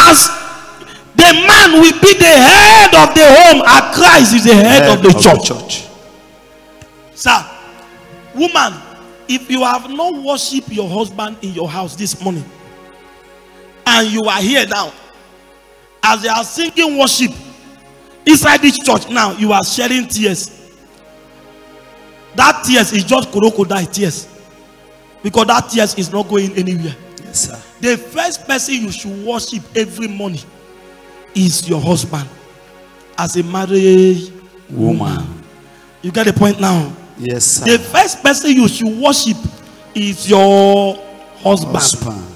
as the man will be the head of the home, and Christ is the head of the church. Sir, woman, if you have not worshipped your husband in your house this morning, and you are here now, as they are singing worship inside this church now, you are shedding tears. That tears is just crocodile tears, because that tears is not going anywhere. Yes, sir. The first person you should worship every morning is your husband, as a married woman. You get the point now? Yes, sir. The first person you should worship is your husband.